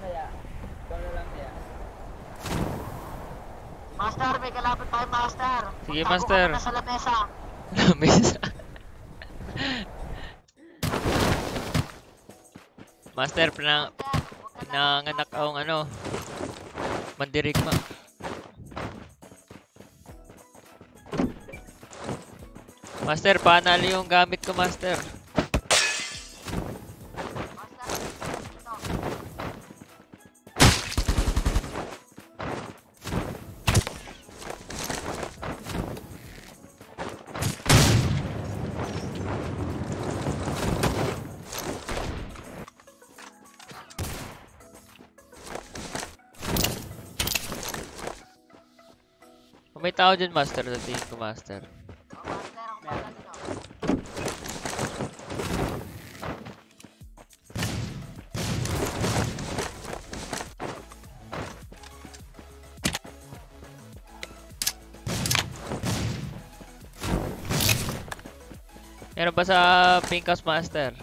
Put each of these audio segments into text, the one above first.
saya. Ikaw na lang ya. Master, may kalapit tayo, Master. Sige, Magtago Master. ka muna sa lamesa. Lamesa. Master, pinanganak akong ano, mandirigma. Master, panalo yung gamit ko, Master. May tao dyan, Master. Sa tingin ko, Master. Meron ba sa pink house, Master?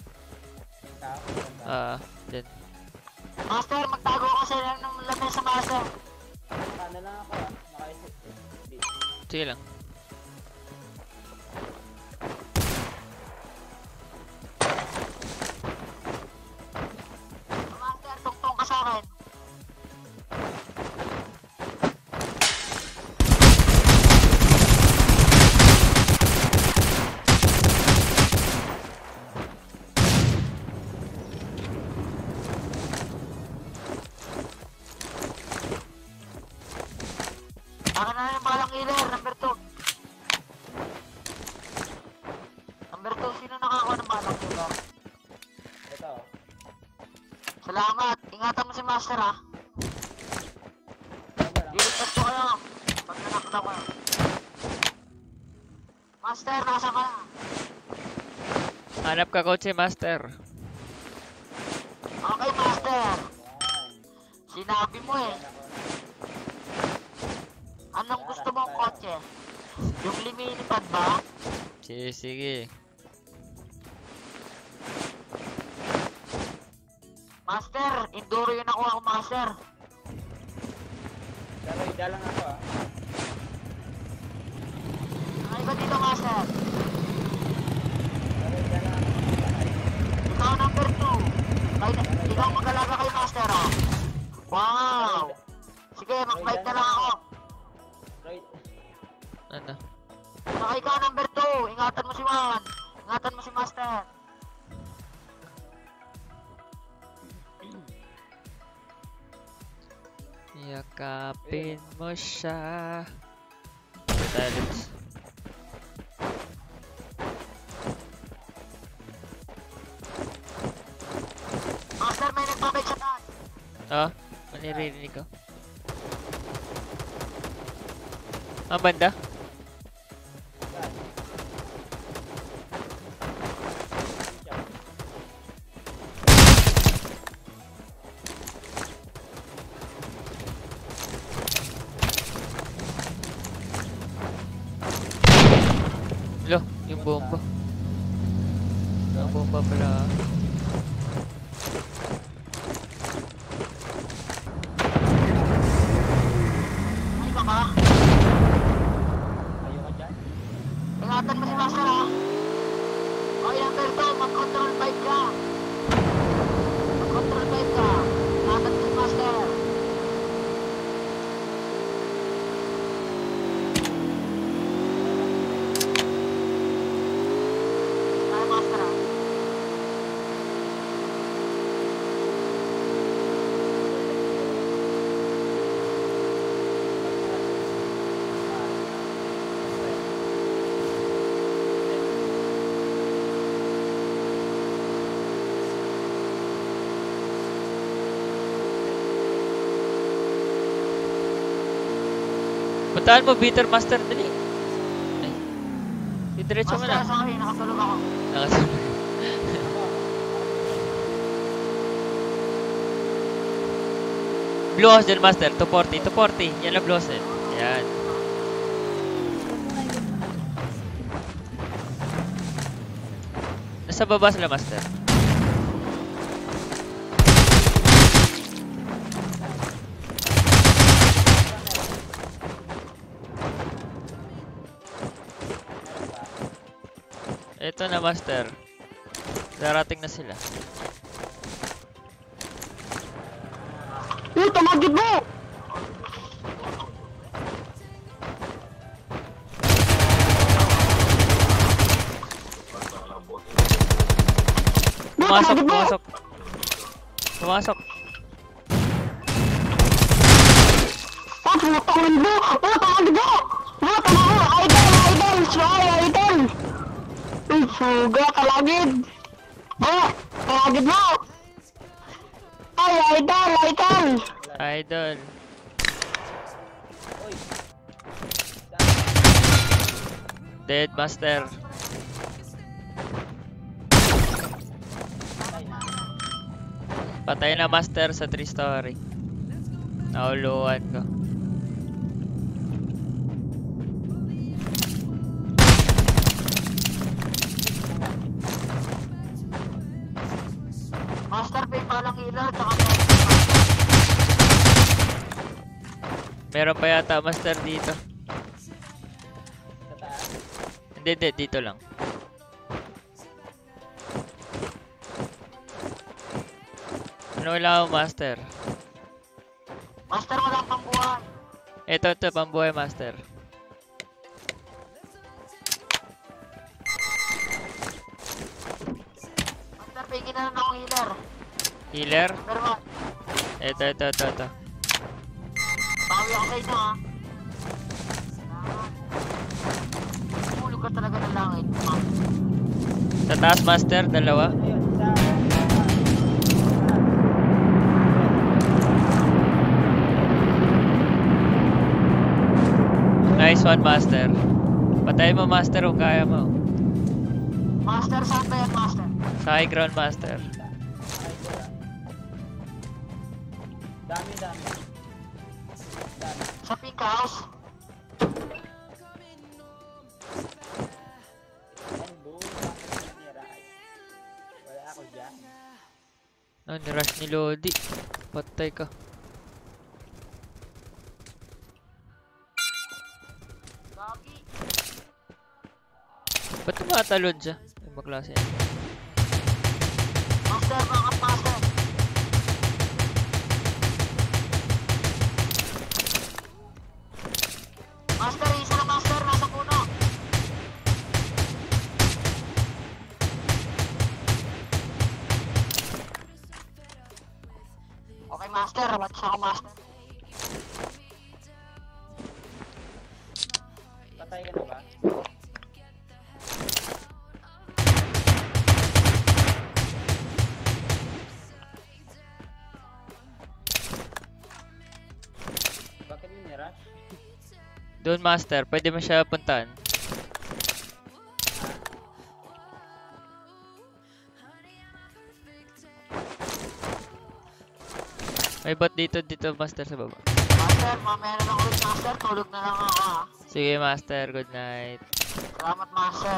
Dyan. Master, magtago ka sa ng lamesa, Master. Ano lang ako nakaisip. Sige lang. Master, tungtong ka sa akin. Akin na yung balang healer, number 2. Number 2, sino nakakuha ng balang healer? Ito. Salamat, ingatan mo si Master ha. Liligtas ko kayo. Pag nanakta ko. Master, nasa ka na. Hanap ka, kotse, Master. Okay, Master. Sinabi mo eh. Anong gusto mong kotse? Yung liminipad ba? Sige, sige. Master, enduro yun ako, Master. Pero ida lang ako Ay ba dito, Master? Pero ida lang ako. Ikaw number 2. Ikaw mag-alaga kay Master ha. Wow. Sige, mag-fight na lang ako. Right. Ano? Saka ikaw number 2. Ingatan mo si Juan. Ingatan mo si Master. Yakapin mo siya. Silence. Master, may nagbabay sa taas. Oh, maniririnig ko. Ang banda? Lo, yung bomba. Ang bomba pala. Ay ka ba? Ayaw ka dyan? Ingatan mo si Master ha. Okay, number 2. Mag-control 5 ka. Mag-control 5 ka. Ingatan mo si Master. Ay, Master ha. Puntahan mo, Bitter Master, dali. Ay. Diretso mo Master, na. sorry. Nakatulog ako. Nakasunod. Blue house dyan, Master. 240, 240. Yan ang blue house din. Yan. Nasa baba sila, Master. Ito na, master. Darating na sila. Tumagid mo! Pumasok, Tumagid mo! pumasok. Pumasok. Putang mo! Tumagid mo! Tumagid mo! Idol! Idol! Try! Idol! Suga kalagid! Tumagid mo! Ay, idol! Idol! Idol. Uy! Dead, master. Patay na. Patay na, master, sa 3-story. Nauluan ko. Master, pay palang healer, tsaka Meron pa yata, master, dito. Sa taas. Hindi, hindi. Dito lang. Ano wala ako, master? Master, wala pang buhay. Ito, pambuhay, master. Master, pingin na lang akong healer. Healer? Pero ba, Ito. bawi ako sa inyo ha. Hulog ka talaga ng langit. Sa taas, master, dalawa. Ayun, isa. Nice one, master. Patayin mo, master, kung kaya mo. Master, saan ba yan, Master? Sa high ground, master. Ay, wala. Dami. Dami. Sa pink house? Ang buong bakit nira. Wala ako dyan. No, nirush ni Lodi. Patay ka. Gagi. Ba't tumatalon siya? Ay, maklase yan. Master, mga master. Master, isa na master, nasa puno. Okay, master, watch ako, master. Patay ka na ba? Bakit yung nirush? Doon, master. Pwede mo siya puntahan. May bot dito, master, sa baba. Master, mamaya na lang ulit, master. Tulog na lang ako, ha. Sige, master. Good night. Salamat, master.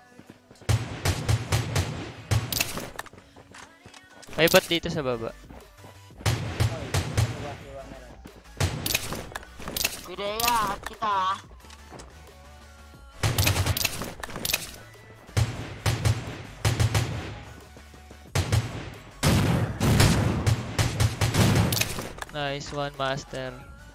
May bot dito sa baba. Oy, iwa na lang. Pidea, at kita, ha. Nice one, master.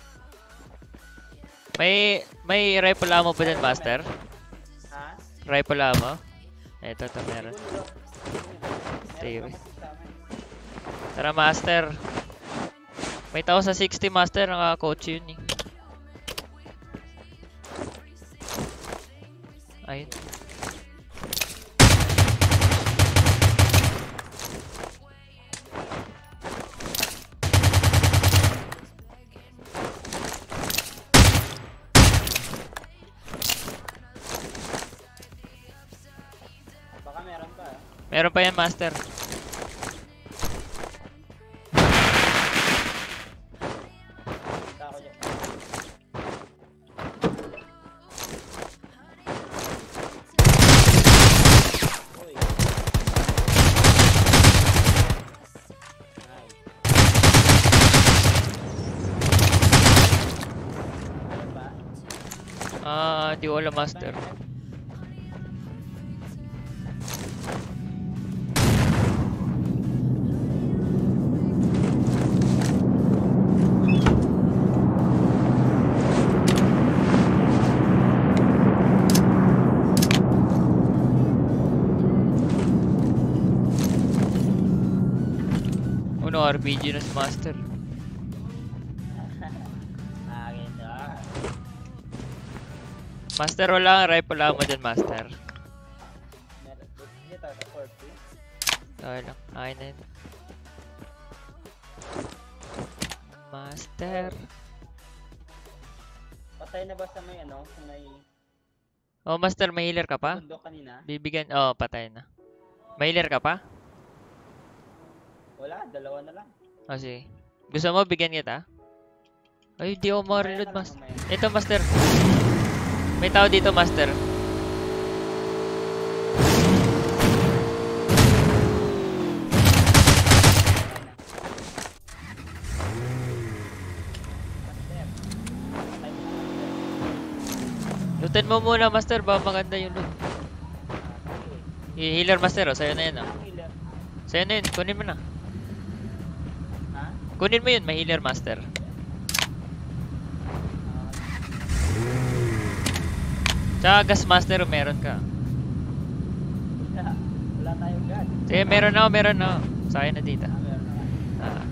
May rifle ammo pa din, master? Ha? Rifle ammo? Ito, meron. Siguro. TV. Meron pa kasi sa amin. Tara, master. May tao sa 60, master. Naka-coach yun, eh. Ayun. Baka meron pa. Meron pa yan, master. Punta ako dyan. Uy. Nice. Meron ba? Di wala, master. RPG na si Master. Akin na. Master, wala kang rifle mo dyan, Master. Meron. Dito, sa 40. Okay lang, akin na yun. Master. Patay na ba sa may ano? Sa may Oh, Master, may healer ka pa? bundok kanina? Bibigyan, oh, patay na. May healer ka pa? Wala, dalawa na lang. Oh, sige. Gusto mo, bigyan kita? Ay, di ako ma-reload, Mamaya na lang, Master. mamaya. Ito, Master. May tao dito, Master. Master. Patay mo na, Master. Lootin mo muna, Master. Baka maganda yung loot. Sige. Healer, Master. Oh, sa'yo na yun, oh. Ang healer. Sa'yo na yun. Kunin mo na. Ha? Kunin mo yun. May healer, Master. Tsaka gas, Master. Meron ka. Wala. Wala tayong gun. Sige, meron ako, meron ako. Sa'yo na dito. Meron na. Ah.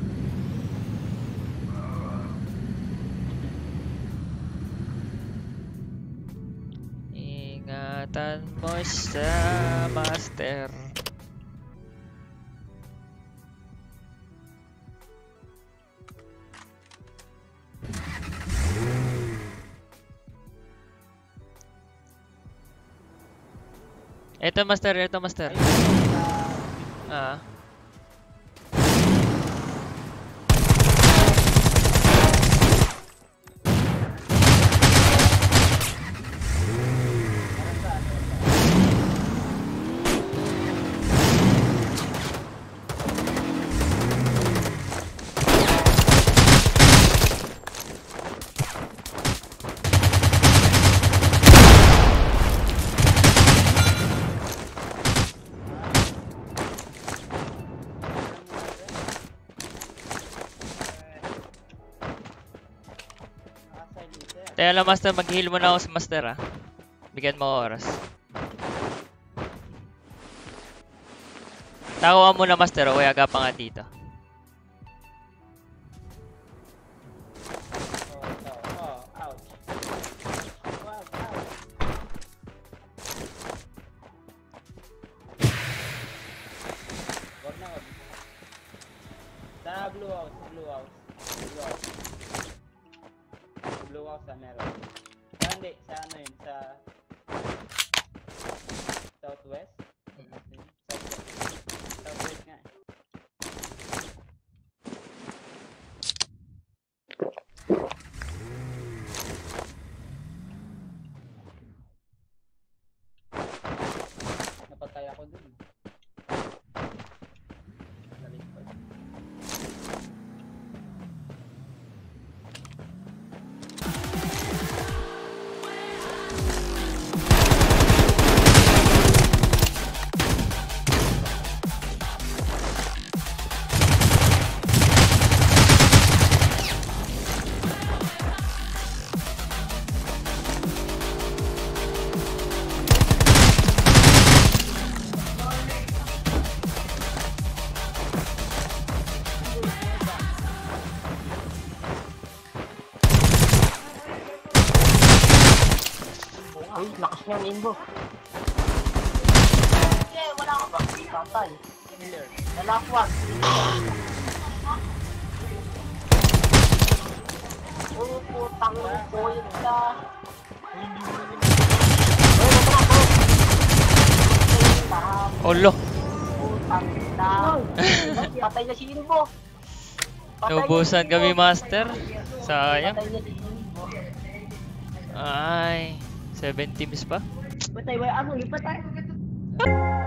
Ingatan mo siya, Master. Ito, Master. Ito, Master. Ayun, sa Ah. meron sa ano? Kaya lang, Master, mag-heal muna ako sa Master, ah. Bigyan mo ako oras. Tako ka muna, Master, o kaya ka pa nga dito. Oh, ouch. Wow, ouch. Wag na, wag. Sa blue house, blue house. Blue house. Blue house sa meron. Hindi, sa ano yun, sa southwest? Southwest. Southwest nga eh. Napatay ako dun. Nalipad. Uy, lakas niya ang inbo. Eh, wala ka ba? Patay. Killer. Nalakwag. Oh, putang ko yun na. Olo! Putang na. Patay na si Inbo. Naubusan kami, Master. Sayang. Patay na si Inbo. Ay, 7 teams pa. Patay, wala ano, lipat tayo.